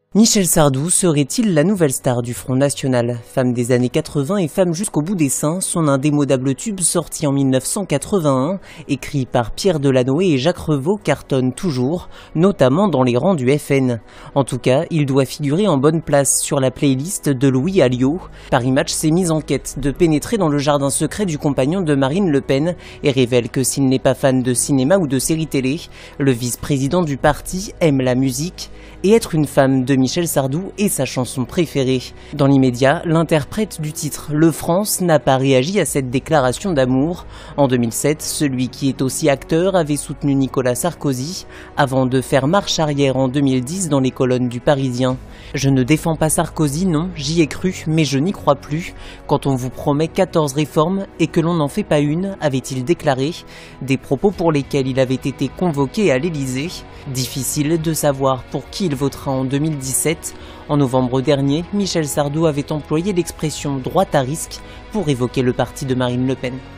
Michel Sardou serait-il la nouvelle star du Front National? Femme des années 80 et femme jusqu'au bout des seins, son indémodable tube sorti en 1981, écrit par Pierre Delanoë et Jacques Revaux, cartonne toujours, notamment dans les rangs du FN. En tout cas, il doit figurer en bonne place sur la playlist de Louis Alliot. Paris Match s'est mis en quête de pénétrer dans le jardin secret du compagnon de Marine Le Pen et révèle que s'il n'est pas fan de cinéma ou de séries télé, le vice-président du parti aime la musique et être une femme de Michel Sardou est sa chanson préférée. Dans l'immédiat, l'interprète du titre Le France n'a pas réagi à cette déclaration d'amour. En 2007, celui qui est aussi acteur avait soutenu Nicolas Sarkozy avant de faire marche arrière en 2010 dans les colonnes du Parisien. Je ne défends pas Sarkozy, non, j'y ai cru, mais je n'y crois plus. Quand on vous promet 14 réformes et que l'on n'en fait pas une, avait-il déclaré, des propos pour lesquels il avait été convoqué à l'Élysée. Difficile de savoir pour qui il votera en 2017. En novembre dernier, Michel Sardou avait employé l'expression « droite à risque » pour évoquer le parti de Marine Le Pen.